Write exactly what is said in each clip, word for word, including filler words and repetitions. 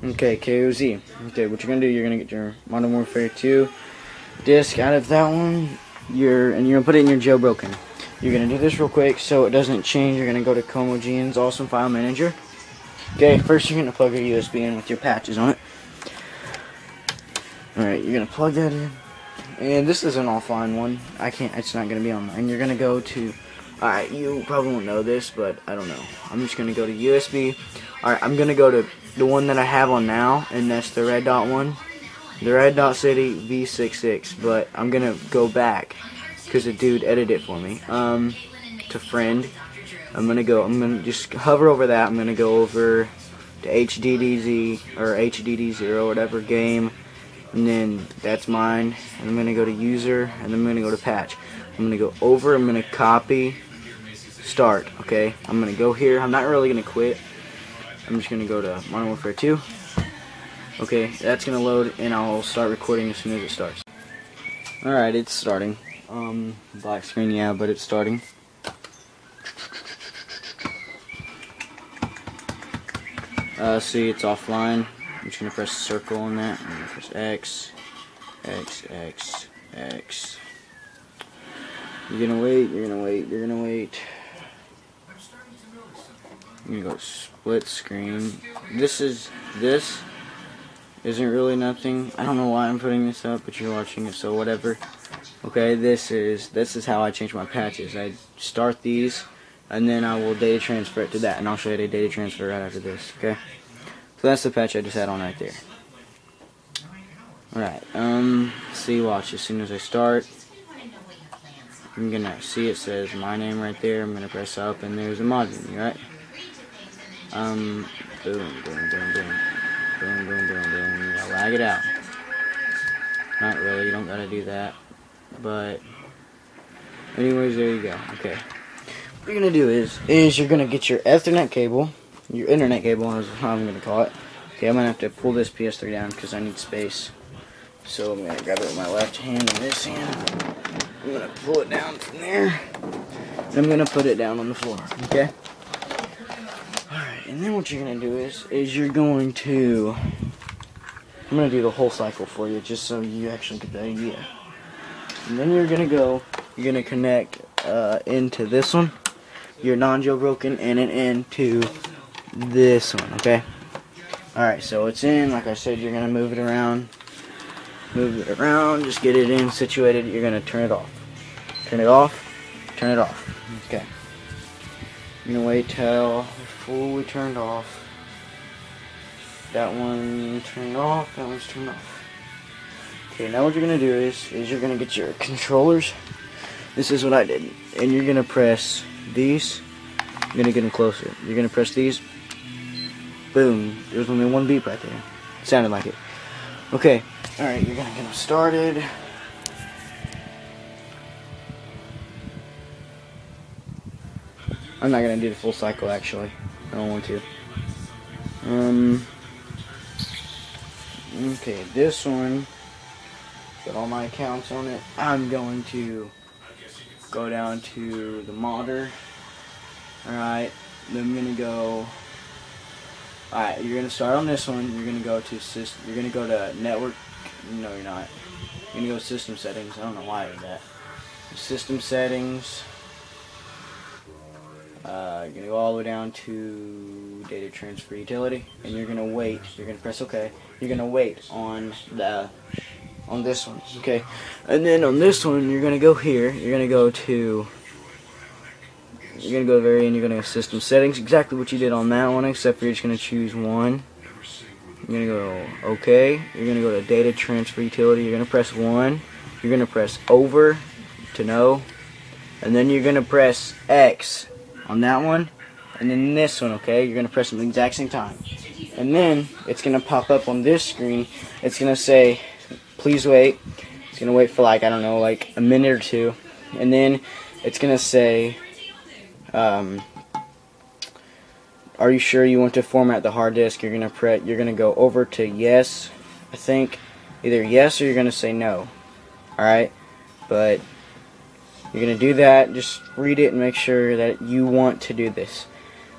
Okay, K O Z. Okay, what you're gonna do? You're gonna get your Modern Warfare two disc out of that one. You're and you're gonna put it in your jailbroken. You're gonna do this real quick so it doesn't change. You're gonna go to Comogene's Awesome File Manager. Okay, first you're gonna plug your U S B in with your patches on it. Alright, you're gonna plug that in. And this is an offline one. I can't, it's not gonna be online. You're gonna go to, alright, you probably won't know this, but I don't know. I'm just gonna go to U S B. Alright, I'm gonna go to the one that I have on now, and that's the Red Dot one. The Red Dot City V sixty-six, but I'm gonna go back because the dude edited it for me. Um, to friend. I'm gonna go, I'm gonna just hover over that. I'm gonna go over to H D D Z or H D D zero, whatever game. And then that's mine, and I'm going to go to user, and then I'm going to go to patch. I'm going to go over, I'm going to copy, start, okay? I'm going to go here, I'm not really going to quit. I'm just going to go to Modern Warfare two. Okay, that's going to load, and I'll start recording as soon as it starts. Alright, it's starting. Um, black screen, yeah, but it's starting. Uh, see, it's offline. I'm just going to press circle on that. I'm going to press X, X, X, X. You're going to wait, you're going to wait, you're going to wait. You're going to go split screen. This is, this isn't really nothing. I don't know why I'm putting this up, but you're watching it, so whatever. Okay, this is, this is how I change my patches. I start these, and then I will data transfer it to that, and I'll show you the data transfer right after this, okay? So that's the patch I just had on right there. Alright, um, see, watch, as soon as I start, I'm gonna see it says my name right there. I'm gonna press up, and there's a mod menu, right? Um, boom, boom, boom, boom, boom, boom, boom, boom. You gotta lag it out. Not really, you don't gotta do that. But, anyways, there you go. Okay. What you're gonna do is, is you're gonna get your Ethernet cable. Your internet cable is how I'm going to call it. Okay, I'm going to have to pull this P S three down because I need space. So I'm going to grab it with my left hand and this hand. I'm going to pull it down from there. And I'm going to put it down on the floor. Okay? Alright, and then what you're going to do is, is you're going to... I'm going to do the whole cycle for you just so you actually get the idea. And then you're going to go, you're going to connect uh, into this one. Your non-jailbroken and it into this one, okay? Alright, so it's in. Like I said, you're going to move it around. Move it around. Just get it in, situated. You're going to turn it off. Turn it off. Turn it off. Okay. You're going to wait till it's fully turned off. That one turned off. That one's turned off. Okay, now what you're going to do is, is you're going to get your controllers. This is what I did. And you're going to press these. You're going to get them closer. You're going to press these. Boom. There's only one beep right there. It sounded like it. Okay. Alright, you're going to get them started. I'm not going to do the full cycle, actually. I don't want to. Um. Okay, this one. Got all my accounts on it. I'm going to go down to the modder. Alright, then I'm gonna go. Alright, you're gonna start on this one. You're gonna go to system. You're gonna go to network. No, you're not. You're gonna go to system settings. I don't know why I did that. System settings. Uh, you're gonna go all the way down to data transfer utility, and you're gonna wait. You're gonna press OK. You're gonna wait on the on this one, okay? And then on this one, you're gonna go here. You're gonna go to. You're going to go to the very end, you're going to go system settings, exactly what you did on that one, except for you're just going to choose one. You're going to go OK. You're going to go to data transfer utility. You're going to press one. You're going to press over to no. And then you're going to press X on that one. And then this one, okay? You're going to press them at the exact same time. And then it's going to pop up on this screen. It's going to say, please wait. It's going to wait for like, I don't know, like a minute or two. And then it's going to say... Um, are you sure you want to format the hard disk? You're gonna pre you're gonna go over to yes, I think, either yes or you're gonna say no. Alright, but you're gonna do that. Just read it and make sure that you want to do this.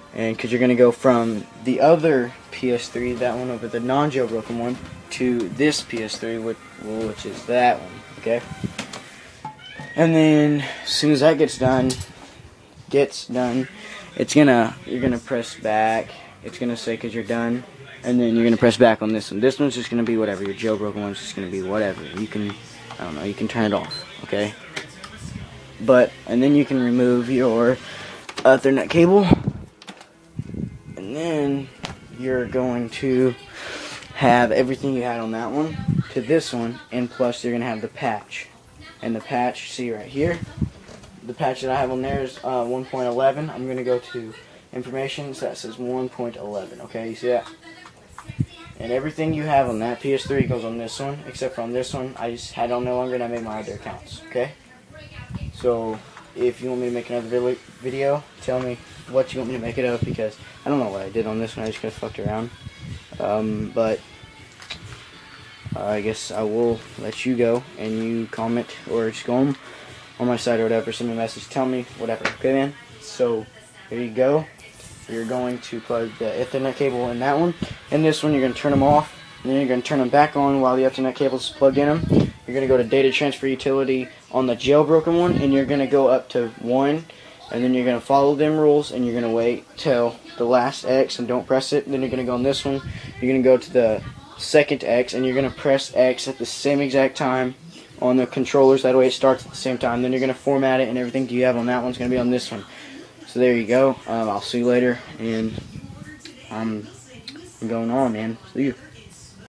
and because you're going to go from the other P S three, that one over the non-jailbroken one, to this P S three, which, which is that one, okay? And then as soon as that gets done, gets done, it's gonna you're gonna press back. It's gonna say because you're done, and then you're gonna press back on this one. This one's just gonna be whatever. Your jailbroken one's just gonna be whatever. You can, I don't know, you can turn it off, okay? But and then you can remove your Ethernet cable, and then you're going to have everything you had on that one to this one, and plus you're gonna have the patch. And the patch, see right here, the patch that I have on there is uh, one point eleven. I'm gonna go to information, so that says one point eleven. Okay, you see that? And everything you have on that P S three goes on this one, except for on this one, I just had it on no longer and I made my other accounts. Okay? So if you want me to make another video, tell me what you want me to make it of, because I don't know what I did on this one. I just kind of fucked around. Um, but uh, I guess I will let you go, and you comment or just go on, on my site or whatever, send me a message, tell me whatever. Okay, man? So here you go. You're going to plug the Ethernet cable in that one, and this one you're going to turn them off, and then you're going to turn them back on while the Ethernet cable is plugged in them. You're going to go to data transfer utility on the jailbroken one, and you're going to go up to one, and then you're going to follow them rules, and you're going to wait till the last X and don't press it. And then you're going to go on this one, you're going to go to the second X, and you're going to press X at the same exact time on the controllers. That way it starts at the same time. Then you're going to format it, and everything you have on that one's going to be on this one. So there you go. Um, I'll see you later, and I'm going on, man. See you.